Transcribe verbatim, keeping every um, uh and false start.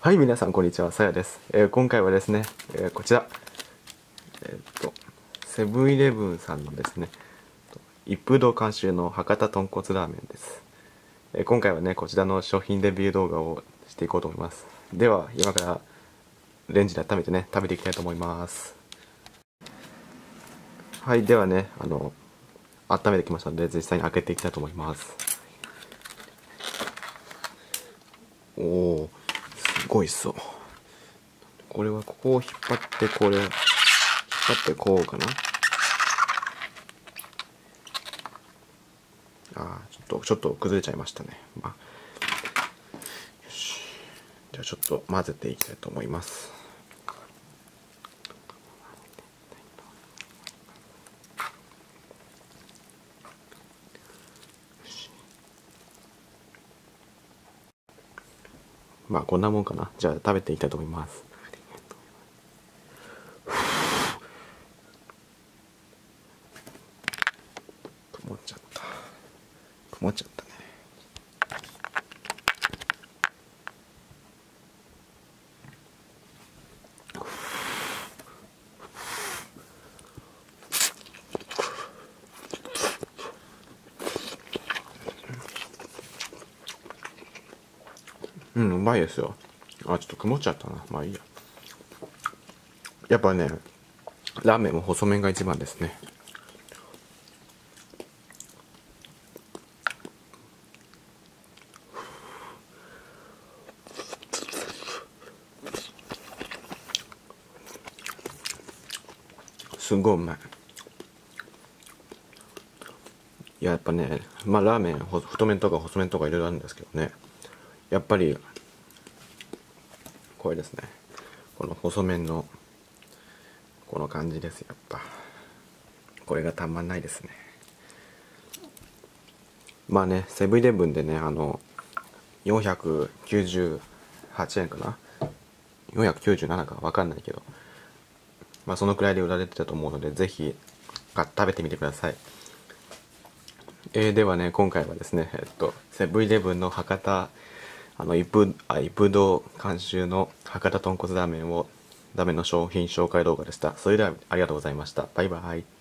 はい、皆さんこんにちは、さやです。えー今回はですね、えーこちら、えーっと、セブンイレブンさんのですね、一風堂監修の博多豚骨ラーメンです。えー今回はね、こちらの商品レビュー動画をしていこうと思います。では、今からレンジで温めてね、食べていきたいと思います。はい、ではね、あの、温めてきましたので、実際に開けていきたいと思います。おお、すごいっそう。これはここを引っ張って、これを引っ張ってこうかな。あーちょっとちょっと崩れちゃいましたね。まあ、よし、じゃあちょっと混ぜていきたいと思います。まあこんなもんかな。じゃあ食べていきたいと思います。曇っちゃった曇っちゃったね。うん、うまいですよ。あ、ちょっと曇っちゃったな。まあいいや。やっぱね、ラーメンも細麺が一番ですね。すごいうまい。いや、やっぱね、まあラーメン、太麺とか細麺とかいろいろあるんですけどね。やっぱり、これですね。この細麺の、この感じですよ、やっぱ。これがたまんないですね。まあね、セブンイレブンでね、あの、よんひゃくきゅうじゅうはちえんかな ?よんひゃくきゅうじゅうなな かわかんないけど、まあそのくらいで売られてたと思うので、ぜひ、食べてみてください。えー、ではね、今回はですね、えっと、セブンイレブンの博多、あの、一風、あ、一風堂監修の博多豚骨ラーメンを、ラーメンの商品紹介動画でした。それではありがとうございました。バイバイ。